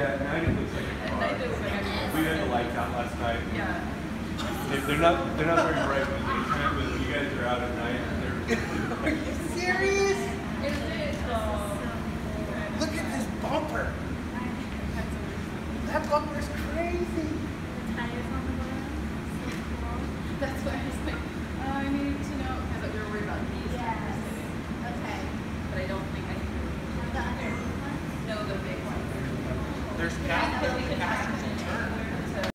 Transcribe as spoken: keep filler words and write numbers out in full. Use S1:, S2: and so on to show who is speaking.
S1: Yeah, at night it looks like a car.
S2: At night it looks like a car.
S1: We had the lights out last night.
S2: Yeah.
S1: They, they're not they're not very bright in the daytime, but if you guys are out at night, they're.
S3: Are you serious?
S2: Is it? Oh.
S3: Look at this bumper. That bumper is crazy.
S4: Tires on the bottom.
S2: That's why